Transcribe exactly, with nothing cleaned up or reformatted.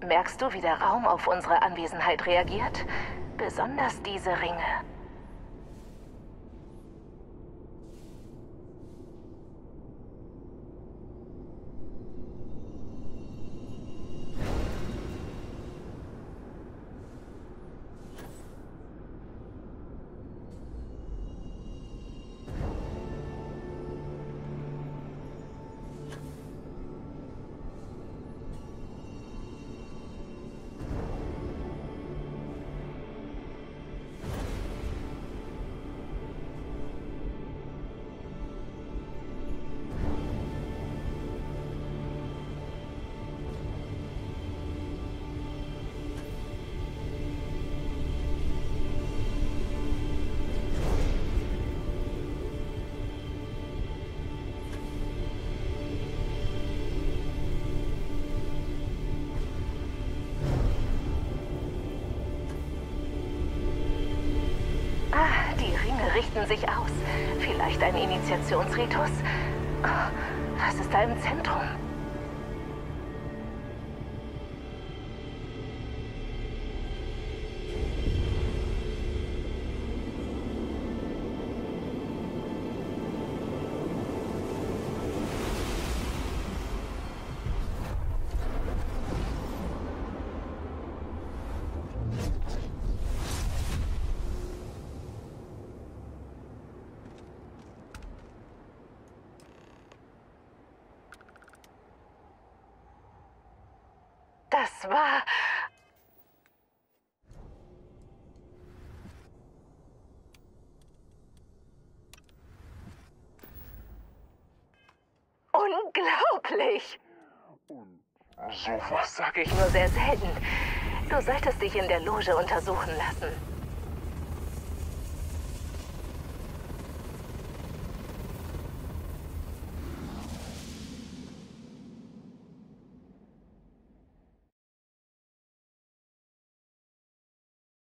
Merkst du, wie der Raum auf unsere Anwesenheit reagiert? Besonders diese Ringe. Richten sich aus. Vielleicht ein Initiationsritus? Oh, was ist da im Zentrum? Das war... unglaublich! Sowas sage ich nur sehr selten. Du solltest dich in der Loge untersuchen lassen.